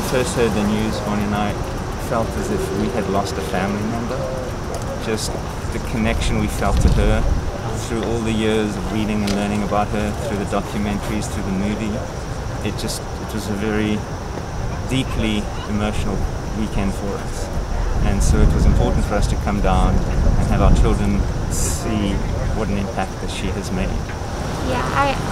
first heard the news, Bonnie and I felt as if we had lost a family member. Just the connection we felt to her through all the years of reading and learning about her, through the documentaries, through the movie. It was a very deeply emotional weekend for us. And so it was important for us to come down and have our children see what an impact that she has made. Yeah,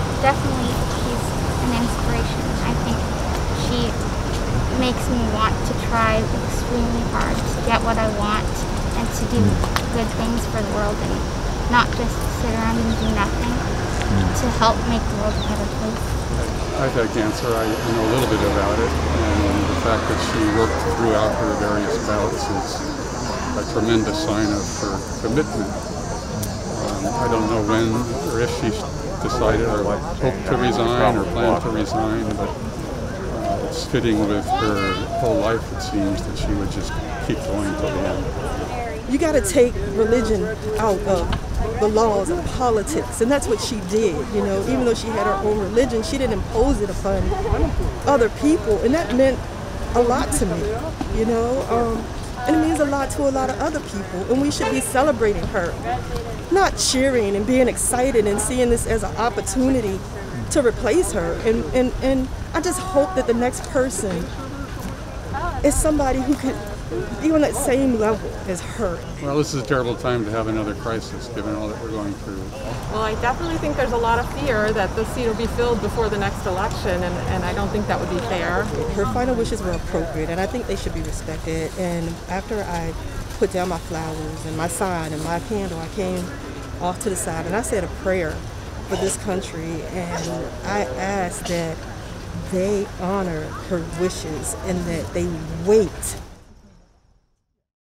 she's an inspiration. I think she makes me want to try extremely hard to get what I want and to do good things for the world and not just sit around and do nothing, to help make the world a better place. I've had cancer. I know a little bit about it, and the fact that she worked throughout her various bouts is a tremendous sign of her commitment. I don't know when or if she decided or hoped to resign or planned to resign, but it's fitting with her whole life, it seems, that she would just keep going till the end. You got to take religion out of the laws and politics, and that's what she did. You know, even though she had her own religion, she didn't impose it upon other people, and that meant a lot to me. You know, and it means a lot to a lot of other people, and we should be celebrating her, not cheering and being excited and seeing this as an opportunity to replace her. And I just hope that the next person is somebody who could be on that same level as her. Well, this is a terrible time to have another crisis, given all that we're going through. Well, I definitely think there's a lot of fear that the seat will be filled before the next election, and I don't think that would be fair. Her final wishes were appropriate, and I think they should be respected. And after I put down my flowers and my sign and my candle, I came off to the side and I said a prayer for this country, and I asked that they honor her wishes and that they wait